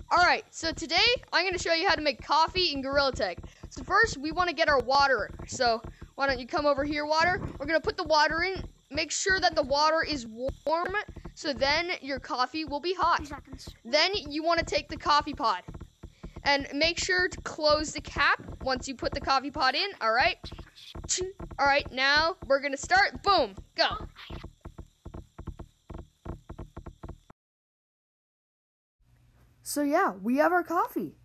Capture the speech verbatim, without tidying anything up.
Alright, so today I'm going to show you how to make coffee in Gorilla Tag. So first, we want to get our water. So why don't you come over here, water? We're going to put the water in. Make sure that the water is warm, so then your coffee will be hot. Then you want to take the coffee pod. And make sure to close the cap once you put the coffee pod in, alright? Alright, now we're going to start. Boom, go. So yeah, we have our coffee.